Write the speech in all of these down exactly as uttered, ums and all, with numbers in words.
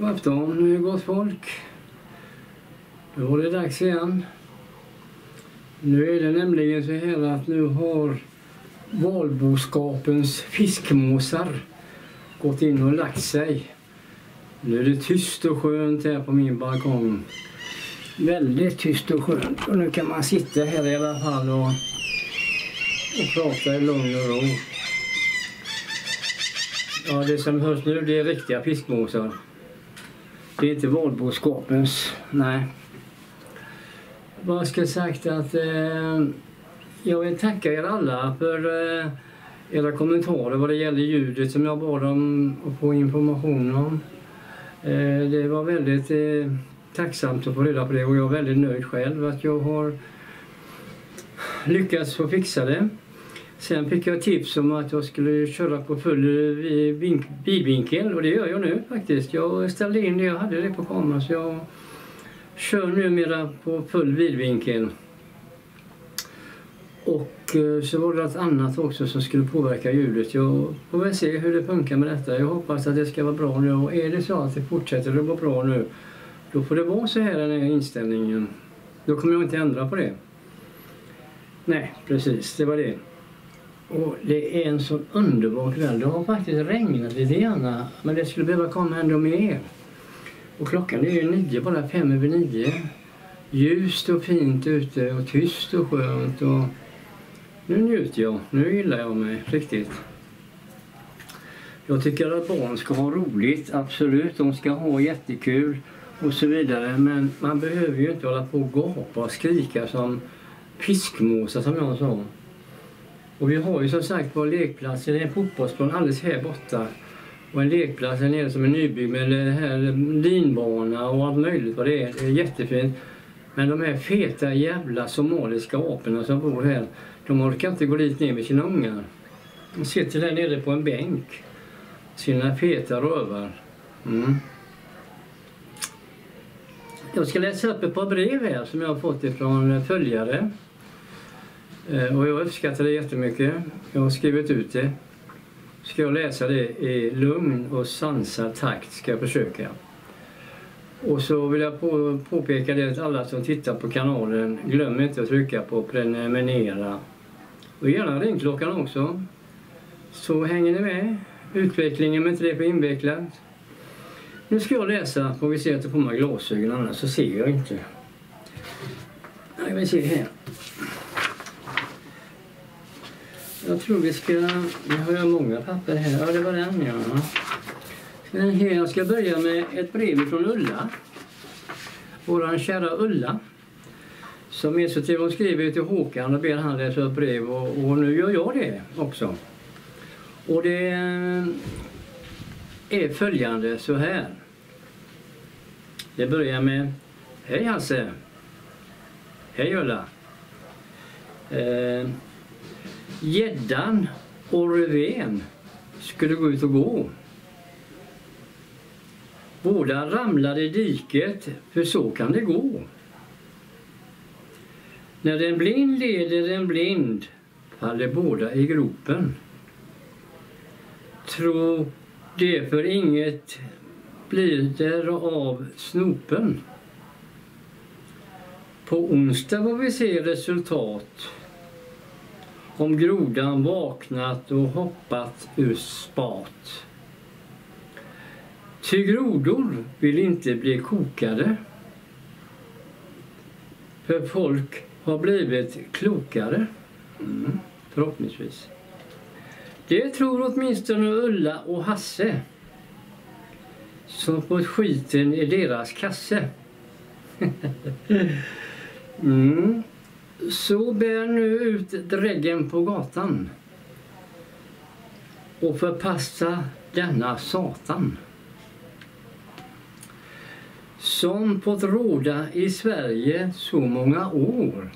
God afton, nu är gott folk. Nu var det dags igen. Nu är det nämligen så här att nu har valboskapens fiskmåsar gått in och lagt sig. Nu är det tyst och skönt här på min balkong. Väldigt tyst och skönt. Och nu kan man sitta här i alla fall och, och prata i lugn och ro. Ja, det som hörs nu det är riktiga fiskmåsar. Det är inte valboskapens, nej. Vad ska jag sagt att eh, jag vill tacka er alla för eh, era kommentarer vad det gäller ljudet som jag bad om att få information om. Eh, det var väldigt eh, tacksamt att få reda på det och jag är väldigt nöjd själv att jag har lyckats få fixa det. Sen fick jag tips om att jag skulle köra på full vidvinkel och det gör jag nu faktiskt. Jag ställde in det, jag hade det på kameran så jag kör numera på full vidvinkel. Och så var det något annat också som skulle påverka ljudet. Jag får väl se hur det funkar med detta. Jag hoppas att det ska vara bra nu och är det så att det fortsätter att vara bra nu då får det vara så här den här inställningen. Då kommer jag inte ändra på det. Nej, precis, det var det. Och det är en så underbar kväll. Det har faktiskt regnat lite grann. Men det skulle behöva komma ändå mer. Och klockan är ju nio, bara fem över nio. Ljust och fint ute och tyst och skönt. Och nu njuter jag. Nu gillar jag mig riktigt. Jag tycker att barn ska ha roligt. Absolut, de ska ha jättekul och så vidare. Men man behöver ju inte hålla på och gapa och skrika som fiskmåsar som jag sa. Och vi har ju som sagt vår lekplats, det är en fotbollsplan alldeles här borta. Och en lekplats här nere som är nybyggd med det här linbana och allt möjligt vad det är. Det är jättefint. Men de här feta jävla somaliska aporna som bor här, de orkar inte gå dit ner med sina ungar. De sitter där nere på en bänk. Sina feta rövar. Mm. Jag ska läsa upp ett par brev här som jag har fått ifrån följare. Och jag uppskattar det jättemycket. Jag har skrivit ut det. Ska jag läsa det i lugn och sansad takt ska jag försöka. Och så vill jag på, påpeka det att alla som tittar på kanalen, glöm inte att trycka på prenumerera. Och gärna ringklockan också. Så hänger ni med. Utvecklingen med inte det för invecklat. Nu ska jag läsa, får vi se att jag får mig glasögon annars så ser jag inte. Jag vill se här. Jag tror vi ska, vi har ju många papper här, ja det var den ja. Den här, jag ska börja med ett brev från Ulla. Våran kära Ulla. Som är så till hon skriver till Håkan och ber han läsa upp brev och, och nu gör jag det också. Och det är följande så här. Det börjar med hej Hasse. Hej Ulla. Eh, Gäddan och revén skulle gå ut och gå. Båda ramlade i diket, för så kan det gå. När en blind leder en blind faller båda i gropen. Tro det för inget blir där av snopen. På onsdag får vi se resultat. Om grodan vaknat och hoppat ur spat. Ty grodor vill inte bli kokade. För folk har blivit klokare. Mm, förhoppningsvis. Det tror åtminstone Ulla och Hasse. Som fått skiten i deras kasse. mm. Så bär nu ut dräggen på gatan och förpassa denna satan som fått råda i Sverige så många år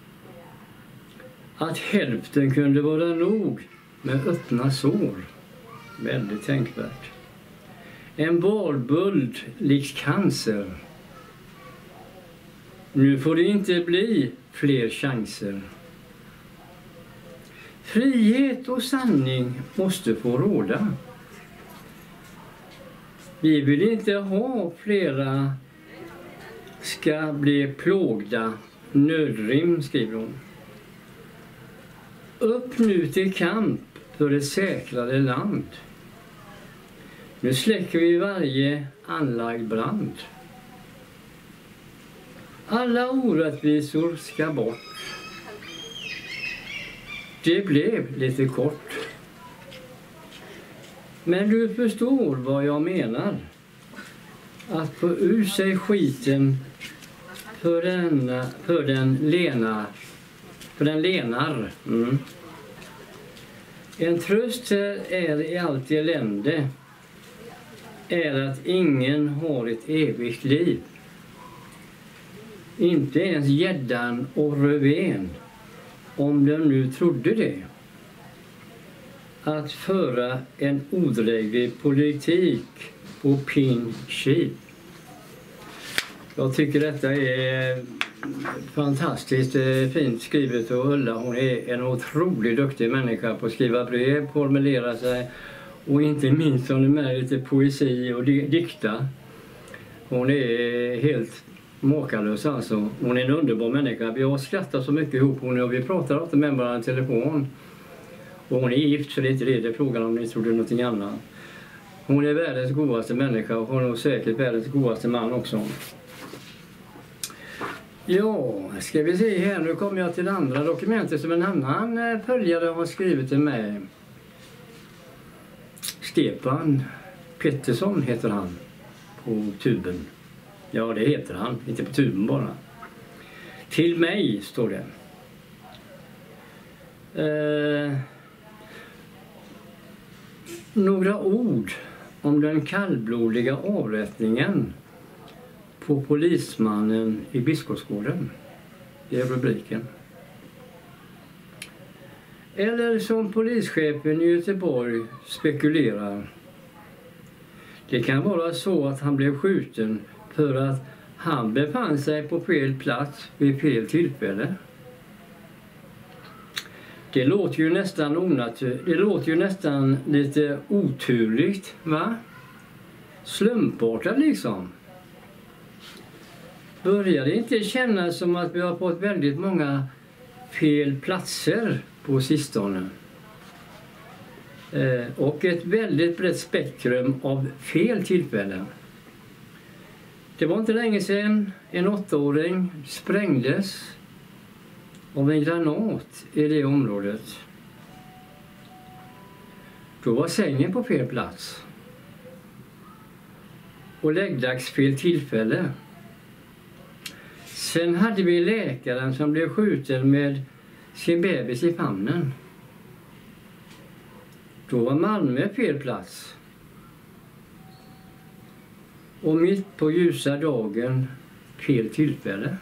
att hälften kunde vara nog med öppna sår. Väldigt tänkvärt. En valbuld likt cancer. Nu får det inte bli fler chanser. Frihet och sanning måste få råda. Vi vill inte ha flera ska bli plågda, nödrim, skriver hon. Upp nu till kamp för ett säkrare land. Nu släcker vi varje anlagd brand. Alla orättvisor ska bort. Det blev lite kort. Men du förstår vad jag menar. Att få ur sig skiten för den, för den lenar. För den lenar. Mm. En tröst är i allt elände är att ingen har ett evigt liv. Inte ens gäddan och röven, om de nu trodde det. Att föra en odräglig politik på pin kiv. Jag tycker detta är fantastiskt fint skrivet, och Ulla, hon är en otroligt duktig människa på att skriva brev, formulera sig och inte minst som det är lite poesi och dikta. Hon är helt makalös alltså. Hon är en underbar människa. Vi har skrattat så mycket ihop hon och vi pratar ofta med varandra i telefon. Och hon är gift, så det är inte det det är frågan om ni trodde någonting annat. Hon är världens godaste människa och hon är säkert världens godaste man också. Ja, ska vi se här. Nu kommer jag till det andra dokumentet som en annan följare har skrivit till mig. Stefan Pettersson heter han på tuben. Ja, det heter han. Inte på tuben bara. Till mig står det. Eh, några ord om den kallblodiga avrättningen på polismannen i Biskopsgården. Det är rubriken. Eller som polischefen i Göteborg spekulerar. Det kan vara så att han blev skjuten för att han befann sig på fel plats vid fel tillfälle. Det låter ju nästan onaturligt. Det låter ju nästan lite oturligt, va? Slumpartat liksom. Börjar det inte kännas som att vi har fått väldigt många fel platser på sistone? Eh, och ett väldigt brett spektrum av fel tillfällen. Det var inte länge sedan en åttaåring sprängdes av en granat i det området. Då var sängen på fel plats. Och läggdags fel tillfälle. Sen hade vi läkaren som blev skjuten med sin bebis i famnen. Då var Malmö fel plats. Och mitt på ljusa dagen fel tillfälle.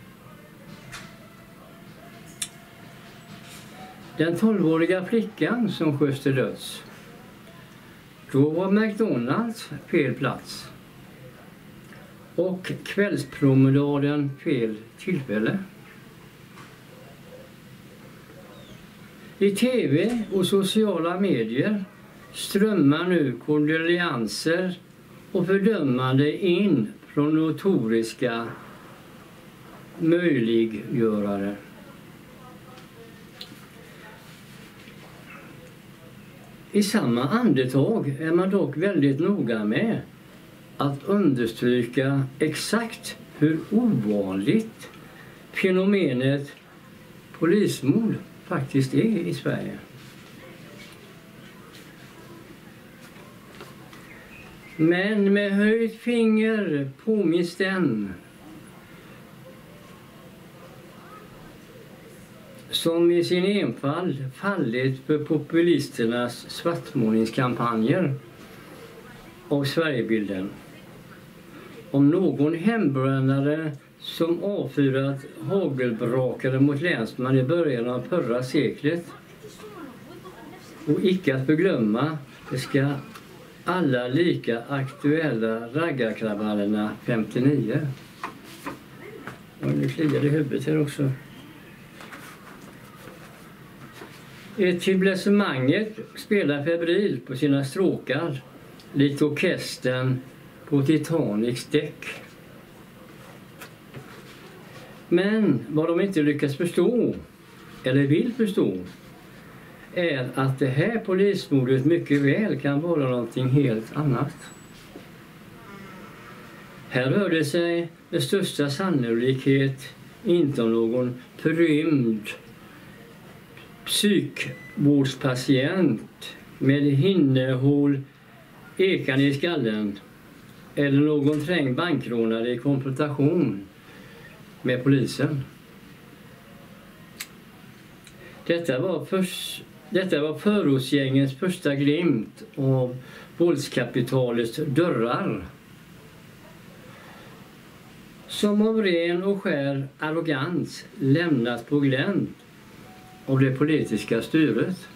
Den tolvåriga flickan som sköts till döds. Då var McDonalds fel plats. Och kvällspromenaden fel tillfälle. I tv och sociala medier strömmar nu kondolenser och fördömande in från notoriska möjliggörare. I samma andetag är man dock väldigt noga med att understryka exakt hur ovanligt fenomenet polismord faktiskt är i Sverige. Men med höjt finger påminns den som i sin enfald fallit för populisternas svartmålningskampanjer av Sverigebilden. Om någon hembrännare som avfyrat hagelbrakare mot länsman i början av förra seklet. Och icke att förglömma, det ska alla lika aktuella raggarkravallerna femtionio. Och nu kliar det i huvudet här också. Etablissemanget spelar febrilt på sina stråkar likt orkestern på Titanics däck. Men vad de inte lyckas förstå, eller vill förstå, är att det här polismordet mycket väl kan vara någonting helt annat. Här rör det sig med största sannolikhet inte om någon förrymd psykvårdspatient med hinnehål ekan i skallen eller någon trängd bankrånare i konfrontation med polisen. Detta var, först, detta var förortsgängens första glimt av våldskapitalets dörrar, som av ren och skär arrogans lämnas på glänt av det politiska styret.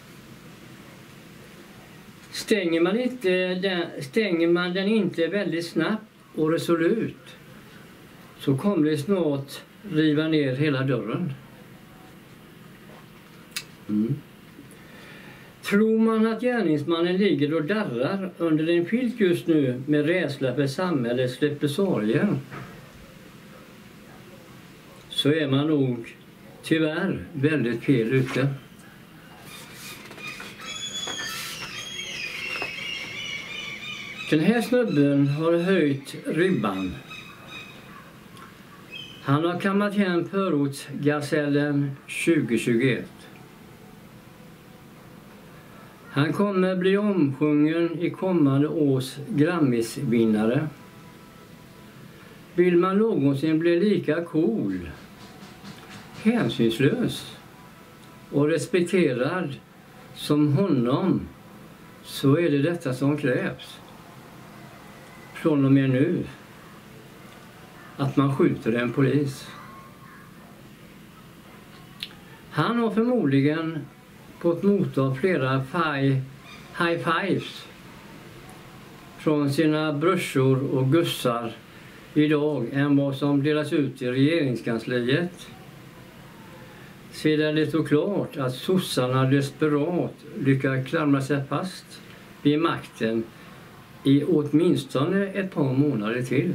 Stänger man, inte den, stänger man den inte väldigt snabbt och resolut, så kommer det snart riva ner hela dörren. Mm. Tror man att gärningsmannen ligger och darrar under en filt just nu med rädsla för samhällets repressalier, så är man nog tyvärr väldigt fel ute. Den här snubben har höjt ribban. Han har kammat hem förortsgasellen tjugo tjugoett. Han kommer bli omsjungen i kommande års Grammisvinnare. Vill man någonsin bli lika cool, hänsynslös och respekterad som honom, så är det detta som krävs. Från och med nu. Att man skjuter en polis. Han har förmodligen fått motta flera fi- high fives från sina brörsor och gussar idag än vad som delas ut i regeringskansliet. Sedan det stod klart att sossarna desperat lyckades klamra sig fast vid makten i åtminstone ett par månader till.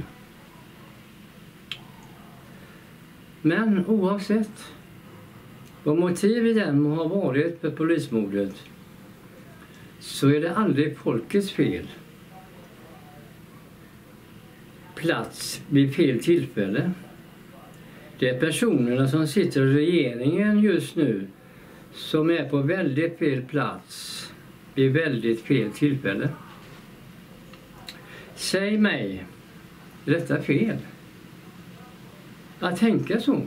Men oavsett vad motivet än har varit för polismordet, så är det aldrig folkets fel. Plats vid fel tillfälle. Det är personerna som sitter i regeringen just nu som är på väldigt fel plats vid väldigt fel tillfälle. Säg mig, är detta fel? Att tänka så.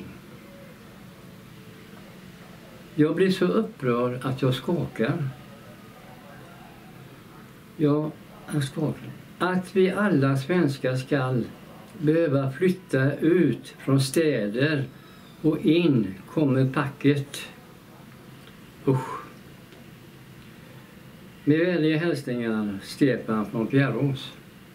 Jag blir så upprörd att jag skakar. Ja, jag skakar. Att vi alla svenskar skall behöva flytta ut från städer och in kommer packet. Usch. Med vänliga hälsningar, Stefan från Fjärås.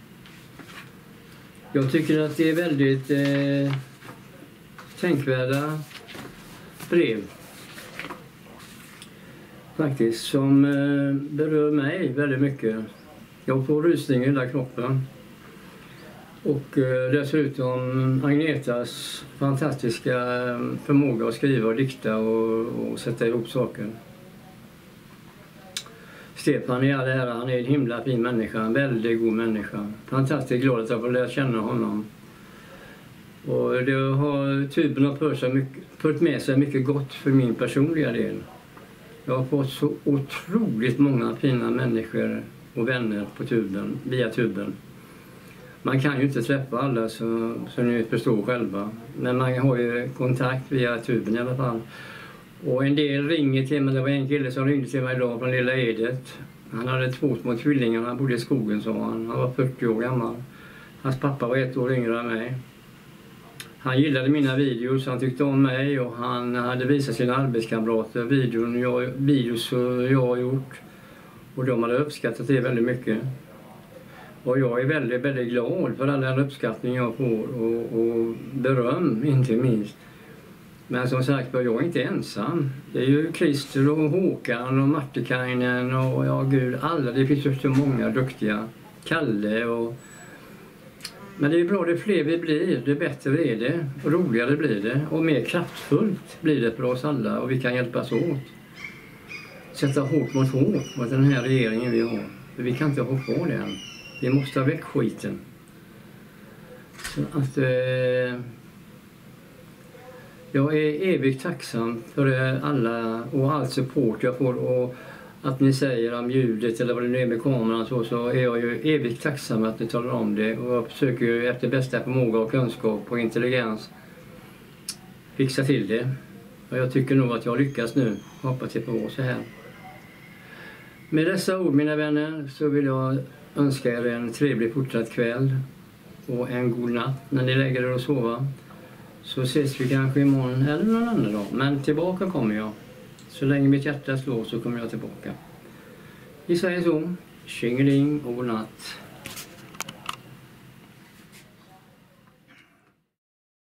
Jag tycker att det är väldigt eh, tänkvärda brev. Faktiskt, som eh, berör mig väldigt mycket. Jag får rysning i hela kroppen. Och eh, dessutom Agnetas fantastiska förmåga att skriva och dikta och, och sätta ihop saker. Stefan är all ära, han är en himla fin människa, en väldigt god människa. Fantastiskt glad att jag får lära känna honom. Och det har tuben har fört, sig mycket, fört med sig mycket gott för min personliga del. Jag har fått så otroligt många fina människor och vänner på tuben, via tuben. Man kan ju inte träffa alla så, så ni förstår själva. Men man har ju kontakt via tuben i alla fall. Och en del ringer till mig. Det var en kille som ringde till mig idag från Lilla Edet. Han hade två små tvillingar, han bodde i skogen, sa han. Han var fyrtio år gammal. Hans pappa var ett år yngre än mig. Han gillade mina videos, han tyckte om mig och han hade visat sina arbetskamrater videon jag, videos jag har gjort. Och de hade uppskattat det väldigt mycket. Och jag är väldigt, väldigt glad för all den uppskattning jag får och, och beröm inte minst. Men som sagt var, jag är inte ensam. Det är ju Christer och Håkan och Martikainen och ja gud, alla. Det finns ju så många duktiga. Kalle och... Men det är bra, det fler vi blir, det bättre är det. Och roligare blir det. Och mer kraftfullt blir det för oss alla. Och vi kan hjälpas åt. Sätta hårt mot hårt mot den här regeringen vi har. För vi kan inte ha kvar den. Vi måste ha väck skiten. Så att... Eh, jag är evigt tacksam för alla och all support jag får. Och att ni säger om ljudet eller vad det nu är med kameran så, så är jag ju evigt tacksam att ni talar om det. Och jag försöker ju efter bästa förmåga och kunskap och intelligens fixa till det. Och jag tycker nog att jag lyckas nu. Hoppas det får vara så här. Med dessa ord mina vänner så vill jag önska er en trevlig fortsatt kväll. Och en god natt när ni lägger er och sova. Så ses vi kanske imorgon eller någon annan dag. Men tillbaka kommer jag. Så länge mitt hjärta slår så kommer jag tillbaka. Vi säger så. Tjingeling och god natt.